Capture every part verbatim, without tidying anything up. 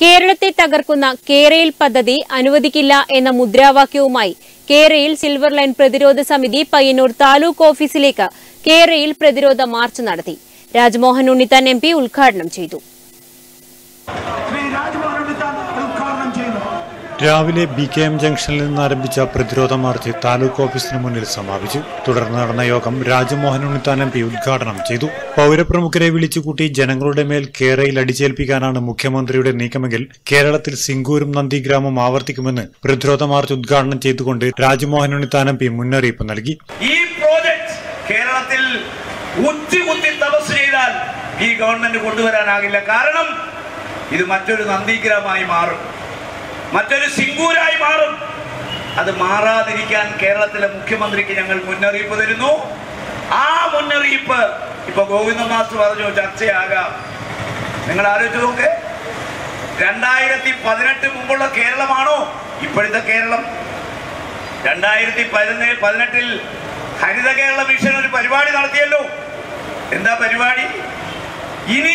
കേരളത്തെ തകർക്കുന്ന കേരയിൽ പദ്ധതി അനുവദിക്കില്ല എന്ന മുദ്രാവാക്യവുമായി കേരയിൽ സിൽവർ ലൈൻ പ്രതിരോധ സമിതി പയ്യന്നൂർ താലൂക്ക് ഓഫീസിലേക്ക് കേരയിൽ പ്രതിരോധ മാർച്ച് നടത്തി. രാജ്മോഹൻ ഉണ്ണിത്താൻ എം പി ഉദ്ഘാടനം ചെയ്തു. രാവിലെ ബി കെ എം ജംഗ്ഷനിൽ നിന്ന് ആരംഭിച്ച പ്രതിരോധ മാർച്ച് താലൂക്ക് ഓഫീസിന് മുന്നിൽ സമാപിച്ചു. തുടർന്ന് നടന്ന യോഗം രാജ്മോഹൻ ഉണ്ണിത്താൻ എം പി ഉദ്ഘാടനം ചെയ്തു. പൌരപ്രമുഖരെ വിളിച്ചുകൂട്ടി ജനങ്ങളുടെ മേൽ കേരയിൽ അടിച്ചേൽപ്പിക്കാനാണ് മുഖ്യമന്ത്രിയുടെ നീക്കമെങ്കിൽ കേരളത്തിൽ സിംഗൂരും നന്ദിഗ്രാമം ആവർത്തിക്കുമെന്ന് പ്രതിരോധ മാർച്ച് ഉദ്ഘാടനം ചെയ്തുകൊണ്ട് രാജ്മോഹൻ ഉണ്ണിത്താൻ എം പി മുന്നറിയിപ്പ് നൽകി. ഈ പ്രോജക്ട് കേരളത്തിൽ ഉച്ചകുത്തി തപസ് ചെയ്താൽ ഈ ഗവൺമെന്റ് കൊണ്ടുവരാനാകില്ല. കാരണം ഇത് മറ്റൊരു നന്ദിഗ്രാമമായി മാറും, മറ്റൊരു സിംഗൂരായി മാറും. അത് മാറാതിരിക്കാൻ കേരളത്തിലെ മുഖ്യമന്ത്രിക്ക് ഞങ്ങൾ മുന്നറിയിപ്പ് തരുന്നു. ആ മുന്നറിയിപ്പ് ഇപ്പൊ ഗോവിന്ദ മാസ്റ്റർ പറഞ്ഞു ചർച്ചയാകാം. നിങ്ങൾ ആലോചിച്ച് നോക്ക്, രണ്ടായിരത്തി പതിനെട്ട് മുമ്പുള്ള കേരളമാണോ ഇപ്പോഴത്തെ കേരളം? രണ്ടായിരത്തി പതിനേഴ് പതിനെട്ടിൽ ഹരിത കേരള മിഷൻ ഒരു പരിപാടി നടത്തിയല്ലോ. എന്താ പരിപാടി? ഇനി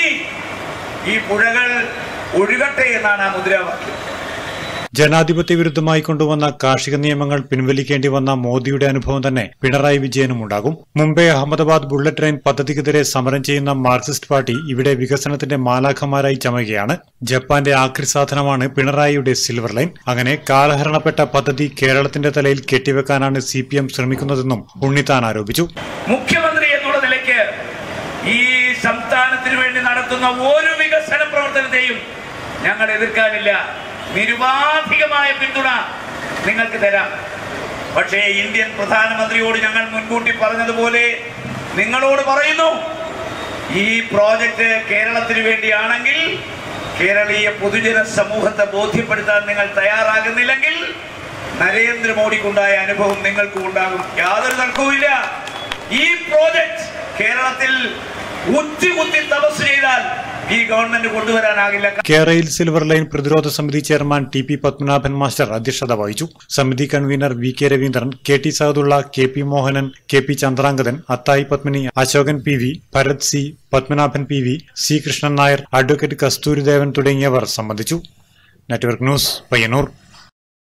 ഈ പുഴകൾ ഒഴുകട്ടെ എന്നാണ് ആ മുദ്രാവാക്യം. ജനാധിപത്യ വിരുദ്ധമായി കൊണ്ടുവന്ന കാർഷിക നിയമങ്ങൾ പിൻവലിക്കേണ്ടി വന്ന മോദിയുടെ അനുഭവം തന്നെ പിണറായി വിജയനും ഉണ്ടാകും. മുംബൈ അഹമ്മദാബാദ് ബുള്ളറ്റ് ട്രെയിൻ പദ്ധതിക്കെതിരെ സമരം ചെയ്യുന്ന മാർക്സിസ്റ്റ് പാർട്ടി ഇവിടെ വികസനത്തിന്റെ മാലാഖമാരായി ചമയുകയാണ്. ജപ്പാന്റെ ആക്രി സാധനമാണ് പിണറായിയുടെ സിൽവർ ലൈൻ. അങ്ങനെ കാലഹരണപ്പെട്ട പദ്ധതി കേരളത്തിന്റെ തലയിൽ കെട്ടിവെക്കാനാണ് സി പി എം ശ്രമിക്കുന്നതെന്നും ഉണ്ണിത്താൻ ആരോപിച്ചു. മുഖ്യമന്ത്രി എന്നുള്ള നിലയ്ക്ക് ഈ സംസ്ഥാനത്തിന് വേണ്ടി നടത്തുന്ന ഒരു വികസന പ്രവർത്തനത്തെയും ഞങ്ങൾ എതിർക്കാനില്ല. നിരുപാധികമായ പിന്തുണ നിങ്ങൾക്ക് തരാം. പക്ഷേ ഇന്ത്യൻ പ്രധാനമന്ത്രിയോട് ഞങ്ങൾ മുൻകൂട്ടി പറഞ്ഞതുപോലെ നിങ്ങളോട് പറയുന്നു, ഈ പ്രോജക്റ്റ് കേരളത്തിന് വേണ്ടിയാണെങ്കിൽ കേരളീയ പൊതുജന സമൂഹത്തെ ബോധ്യപ്പെടുത്താൻ നിങ്ങൾ തയ്യാറാകുന്നില്ലെങ്കിൽ നരേന്ദ്രമോദിക്കുണ്ടായ അനുഭവം നിങ്ങൾക്കും ഉണ്ടാകും. യാതൊരു തർക്കവുമില്ല. ഈ പ്രോജക്റ്റ് കേരളത്തിൽ ഉച്ചകുത്തി തപസ് ചെയ്താൽ ഈ ഗവൺമെന്റ് കൊണ്ടുവരാനാകില്ല. കേരയിൽ സിൽവർ ലൈൻ പ്രതിരോധ സമിതി chairman T P Padmanabhan master അധ്യക്ഷത വഹിച്ചു. സമിതി convener V K Raveendran, K T Sahadulla, K P Mohanan, K P Chandrangathan, Athayi Padmini, Ashokan P V, Bharath C, Padmanabhan P V, C Krishnan Nair, advocate Kasthuridevan തുടങ്ങിയവർ സംബന്ധിച്ചു. Network news, Payyanur.